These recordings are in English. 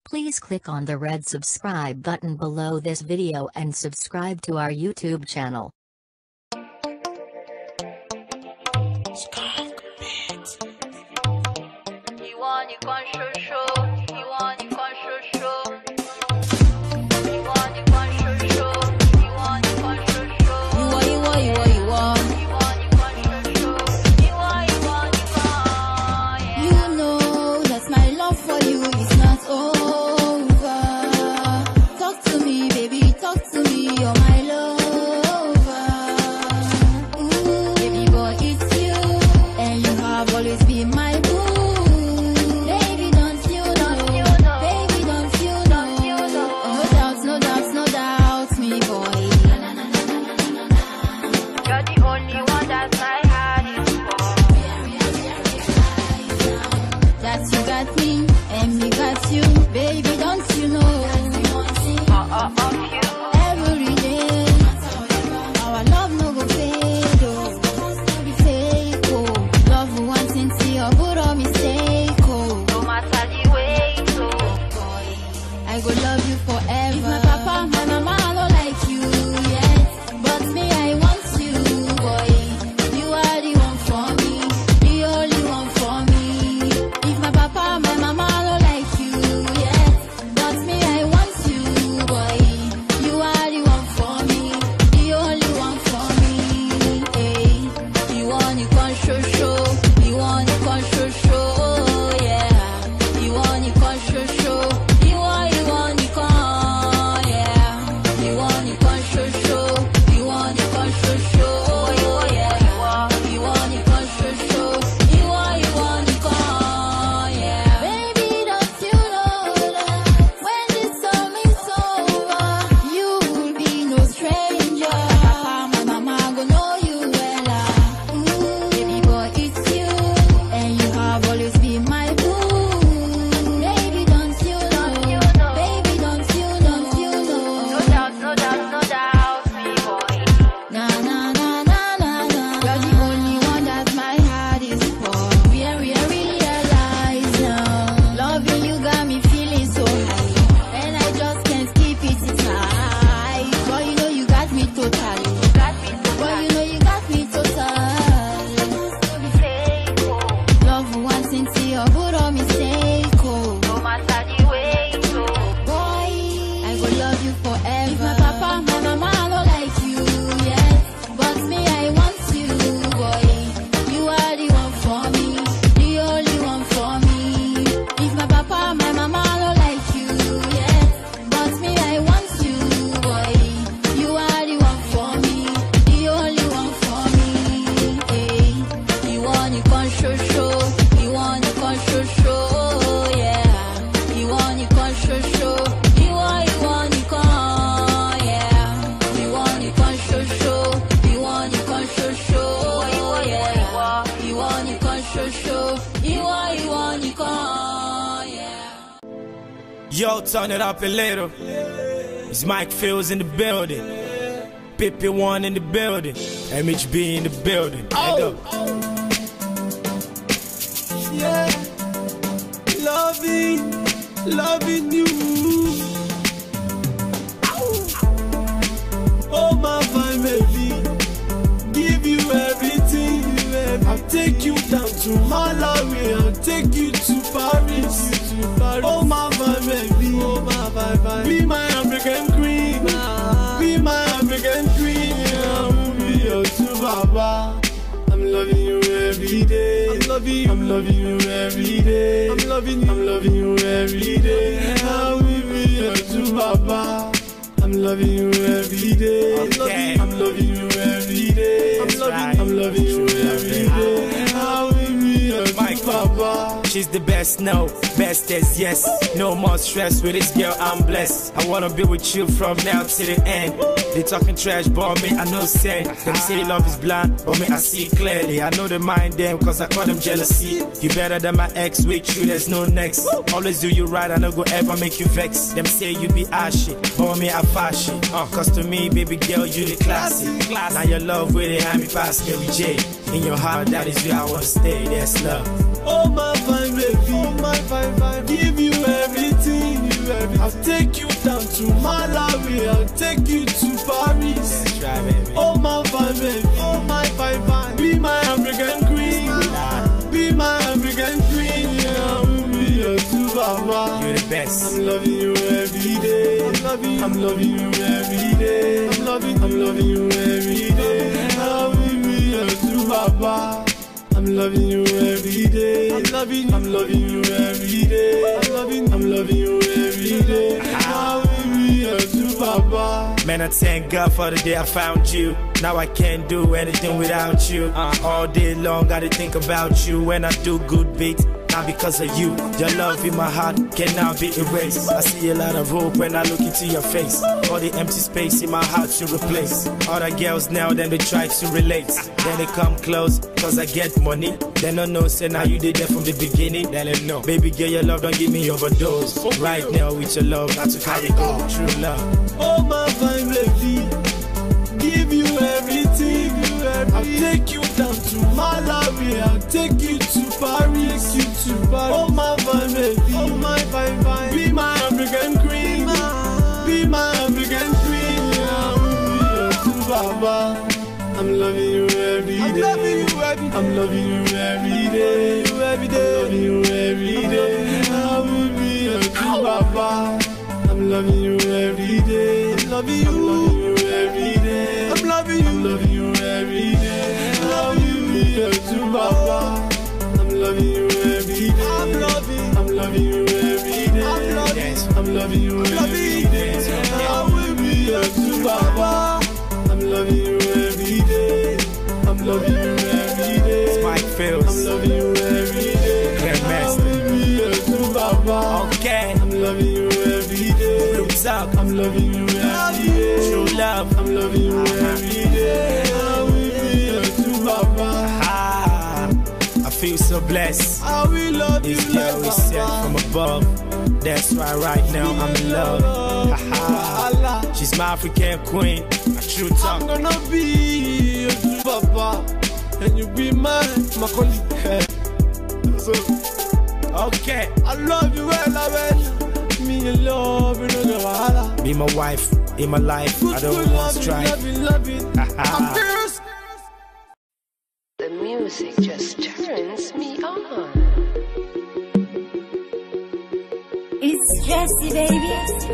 Please click on the red subscribe button below this video and subscribe to our YouTube channel. Yo, turn it up a little. It's Mike Fields in the building. Pippi One in the building. MHB in the building. Oh. Yeah. Loving you. Oh my fine baby, give you everything. I'll take you down to Malawi. I'll take you to Paris. Oh my fine baby, oh my fine. Be my African queen, be my African queen. I will be your true baba. I'm loving you every day. I'm loving you every day. I'm loving you every day. I will be your true baba. I'm loving you every day. I'm loving you every day. I'm loving you every day. I will be your true baba. She's the best, no, best as yes. No more stress with this girl, I'm blessed. I wanna be with you from now to the end. They talking trash, but me, I know say. Them say love is blind, but me, I see clearly. I know they mind them, cause I call them jealousy. You better than my ex, with you, there's no next. Always do you right, I no go ever make you vex. Them say you be ashy, but me, I fashion. Cause to me, baby girl, you the classy. Now your love with it, I'm past Mary J. In your heart, that is where I wanna stay, that's love. Oh my fine baby, oh my fine, give you everything. everything. I'll take you down to Malawi, I'll take you to Paris. That's right, baby. Oh my fine baby, oh my fine fine. Be my African queen, be my African queen. Yeah, we'll be your superman. You're the best. I'm loving you every day. I'm loving you every day. I'm loving you every day. I will be your superman. I'm loving you every day. I'm loving you every day. I'm loving you every day. I will be your superman. Man, I thank God for the day I found you. Now I can't do anything without you. All day long, gotta think about you. When I do good beats, not because of you. Your love in my heart cannot be erased. I see a lot of hope when I look into your face. All the empty space in my heart to replace. All the girls now, then they try to relate. Then they come close, cause I get money. They don't know, say now you did that from the beginning. Then they know, baby girl, your love don't give me overdose. Right now with your love, not to carry go. True love. Oh my fine baby, give you everything. I'll take you down to Malawi, I'll take you to Paris, Oh my fine baby, oh my fine fine. Be my African queen, be my African queen. Yeah, we'll be your superman. I'm loving you every day. I'm loving you every day. I'm loving you every day. I will be your superman. I'm loving you every day. I'm loving you every day. I'm loving you every day. I will be your superman. I'm loving you every day. I'm loving you every day. I'm loving you every day. I will be your superman. I'm loving you every day. I'm loving you every day. Spike Fields. I'm loving you every day. Grandmaster. I will be your superman. Okay. I'm loving you every day. Roots up. I'm loving you every day. True love. I'm loving you every day. I will be your superman. I feel so blessed. I will love you. This girl is sent from above. That's why right now I'm in love. She's my African queen. A true talk. I'm gonna be your superman, and you be mine, my colleague. So, okay. I love you well. Me and love, you know the be my wife, in my life. I don't want to try. Love it. I'm fierce. The music just turns me on. It's Jessie, baby.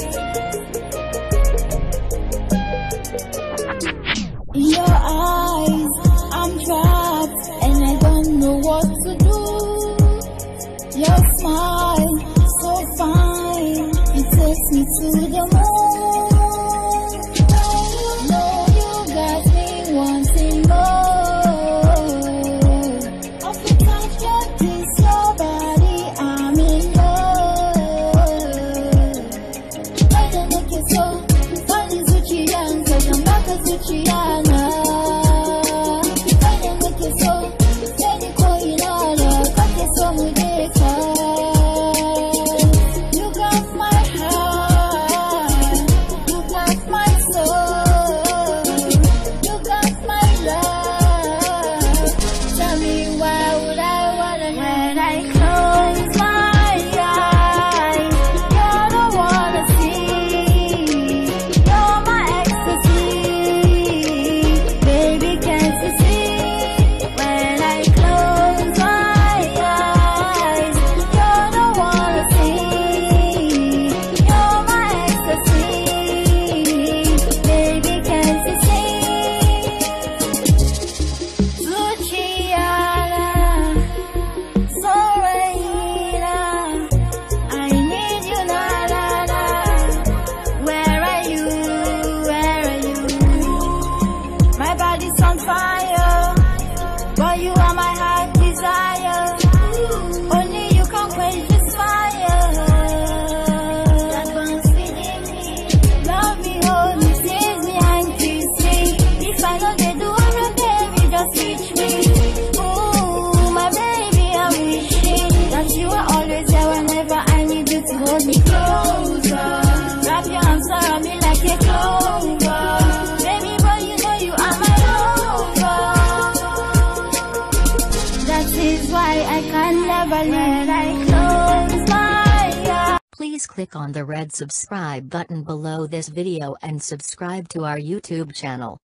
In your eyes, I'm trapped, and I don't know what to do. Your smile, so fine, it takes me to the moon. No, you got me wanting more. Of the touch of this, your body, I'm in love. I don't look it so funny, Zuchiyan, cause I'm back at Zuchiyana. I don't look it so steady, going on, got it so much. You got my heart, you got my soul, you got my love. Tell me why would I wanna when I close my eyes? You're the one I see, you're my ecstasy. Baby, can't you see? When I close my eyes, you're the one I see, you're my ecstasy. Baby, can't you see? Luciana, Soraya, I need you, na na na. Where are you? Where are you? My body's on fire, but you are my heart desire. Only you can quench this fire that burns within me. Love me, hold me, seize me and kiss me. If I know they do everything, just reach me. Ooh, my baby, I'm wishing that you are always there whenever I need you to hold me closer. Wrap your arms around me like a clover. Baby, but you know you are my lover. That is why I can never let I close my eyes. Please click on the red subscribe button below this video and subscribe to our YouTube channel.